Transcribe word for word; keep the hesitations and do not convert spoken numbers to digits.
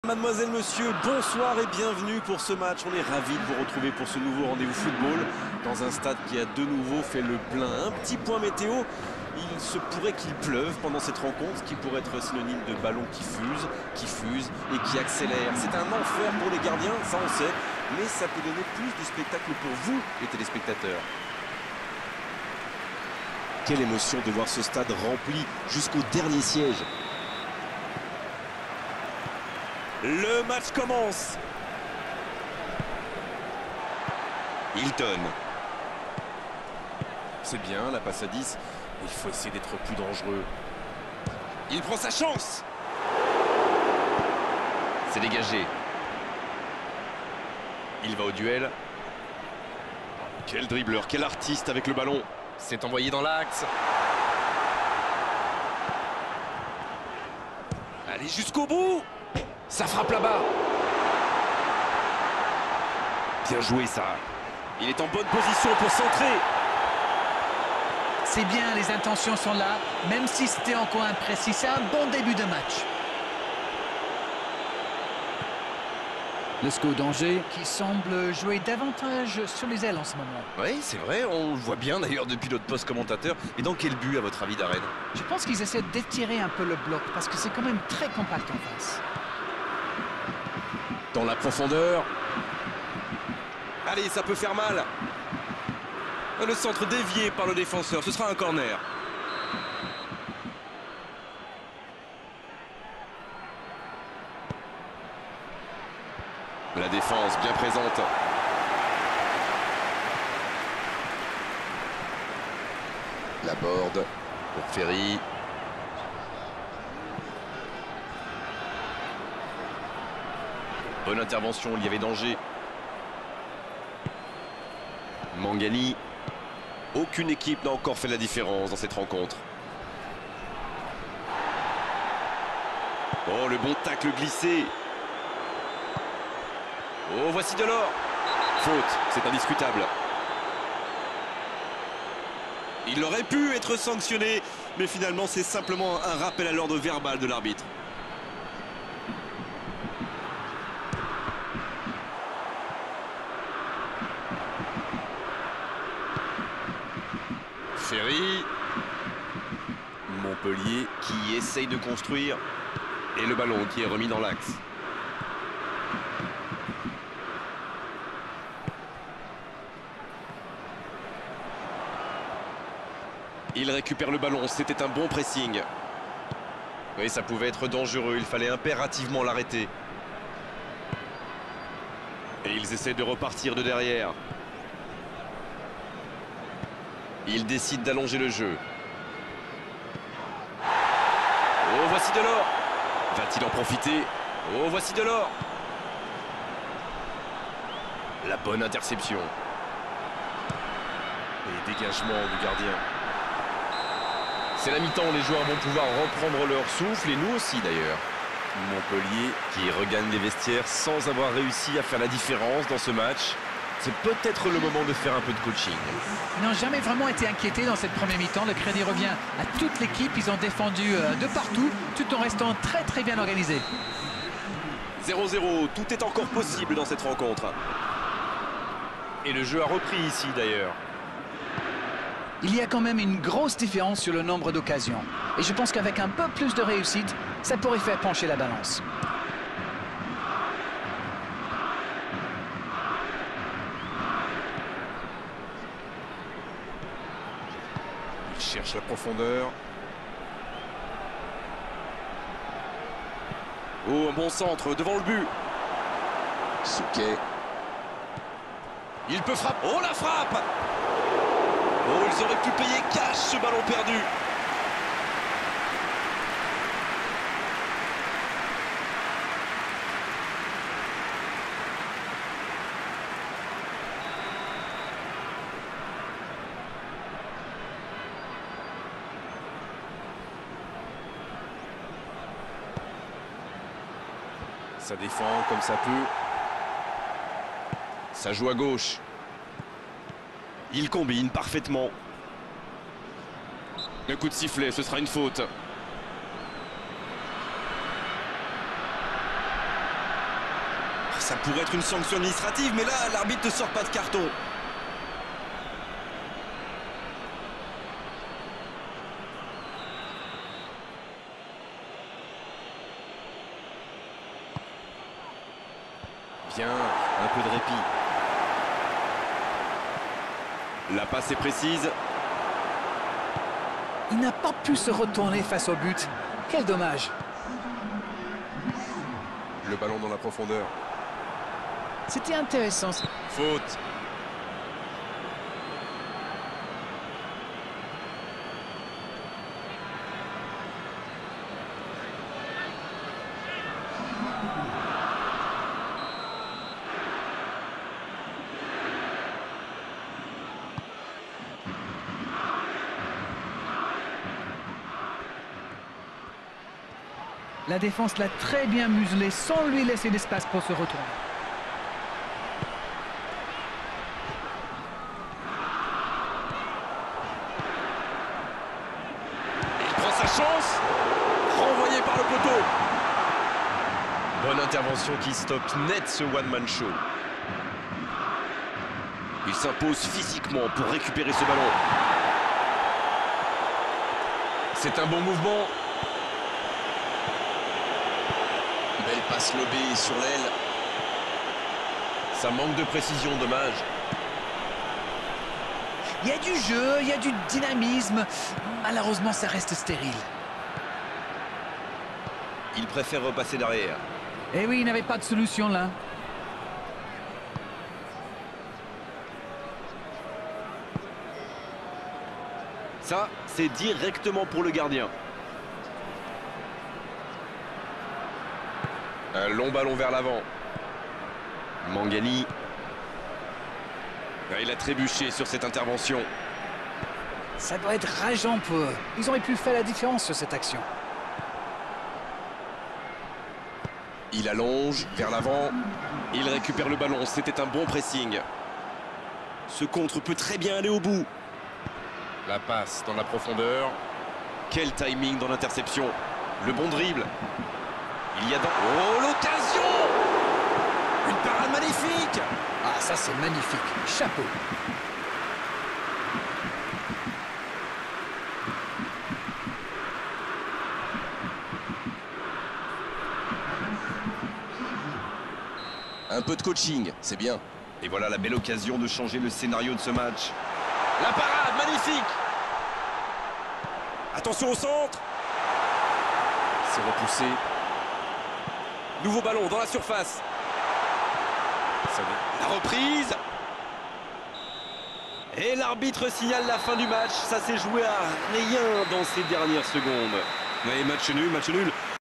Mademoiselle, monsieur, bonsoir et bienvenue pour ce match. On est ravis de vous retrouver pour ce nouveau rendez-vous football dans un stade qui a de nouveau fait le plein. Un petit point météo, il se pourrait qu'il pleuve pendant cette rencontre, ce qui pourrait être synonyme de ballon qui fuse, qui fuse et qui accélère. C'est un enfer pour les gardiens, ça on sait, mais ça peut donner plus de spectacle pour vous, les téléspectateurs. Quelle émotion de voir ce stade rempli jusqu'au dernier siège. Le match commence. Hilton. C'est bien, la passe à dix. Il faut essayer d'être plus dangereux. Il prend sa chance. C'est dégagé. Il va au duel. Quel dribbleur, quel artiste avec le ballon. C'est envoyé dans l'axe. Allez jusqu'au bout. Ça frappe là-bas. Bien joué ça. Il est en bonne position pour centrer. C'est bien, les intentions sont là, même si c'était en coin précis. C'est un bon début de match. Le S C O d'Angers qui semble jouer davantage sur les ailes en ce moment. Oui, c'est vrai, on le voit bien d'ailleurs depuis notre poste commentateur. Et dans quel but à votre avis, Darren? Je pense qu'ils essaient d'étirer un peu le bloc parce que c'est quand même très compact en face. Dans la profondeur. Allez, ça peut faire mal. Le centre dévié par le défenseur, ce sera un corner. La défense bien présente. La board pour Ferry. Bonne intervention, il y avait danger. Mangani. Aucune équipe n'a encore fait la différence dans cette rencontre. Oh, le bon tacle glissé. Oh, voici Delors. Faute, c'est indiscutable. Il aurait pu être sanctionné, mais finalement c'est simplement un rappel à l'ordre verbal de l'arbitre. Ferry. Montpellier qui essaye de construire. Et le ballon qui est remis dans l'axe. Il récupère le ballon, c'était un bon pressing. Oui, ça pouvait être dangereux, il fallait impérativement l'arrêter. Et ils essaient de repartir de derrière. Il décide d'allonger le jeu. Oh, voici Delors. Va-t-il en profiter? Oh, voici Delors. La bonne interception. Et dégagement du gardien. C'est la mi-temps, les joueurs vont pouvoir reprendre leur souffle, et nous aussi d'ailleurs. Montpellier qui regagne les vestiaires sans avoir réussi à faire la différence dans ce match. C'est peut-être le moment de faire un peu de coaching. Ils n'ont jamais vraiment été inquiétés dans cette première mi-temps. Le crédit revient à toute l'équipe. Ils ont défendu de partout, tout en restant très très bien organisés. zéro zéro, tout est encore possible dans cette rencontre. Et le jeu a repris ici d'ailleurs. Il y a quand même une grosse différence sur le nombre d'occasions. Et je pense qu'avec un peu plus de réussite, ça pourrait faire pencher la balance. Il cherche la profondeur. Oh, un bon centre devant le but. Souquet. Il peut frapper. Oh, la frappe! Oh, ils auraient pu payer cash ce ballon perdu. Ça défend comme ça peut. Ça joue à gauche. Il combine parfaitement. Un coup de sifflet, ce sera une faute. Ça pourrait être une sanction administrative, mais là, l'arbitre ne sort pas de carton. Bien, un peu de répit. La passe est précise. Il n'a pas pu se retourner face au but. Quel dommage. Le ballon dans la profondeur. C'était intéressant. Faute. La défense l'a très bien muselé sans lui laisser d'espace pour se retourner. Il prend sa chance. Renvoyé par le poteau. Bonne intervention qui stoppe net ce one-man show. Il s'impose physiquement pour récupérer ce ballon. C'est un bon mouvement. Belle passe lobée sur l'aile. Ça manque de précision, dommage. Il y a du jeu, il y a du dynamisme. Malheureusement, ça reste stérile. Il préfère repasser derrière. Eh oui, il n'avait pas de solution là. Ça, c'est directement pour le gardien. Un long ballon vers l'avant. Mangani. Il a trébuché sur cette intervention. Ça doit être rageant pour eux. Ils auraient pu faire la différence sur cette action. Il allonge vers l'avant. Il récupère le ballon. C'était un bon pressing. Ce contre peut très bien aller au bout. La passe dans la profondeur. Quel timing dans l'interception. Le bon dribble. Il y a dans... Oh, l'occasion! Une parade magnifique! Ah, ça c'est magnifique. Chapeau. Un peu de coaching, c'est bien. Et voilà la belle occasion de changer le scénario de ce match. La parade, magnifique! Attention au centre! C'est repoussé. Nouveau ballon dans la surface. La reprise. Et l'arbitre signale la fin du match. Ça s'est joué à rien dans ces dernières secondes. Ouais, match nul, match nul.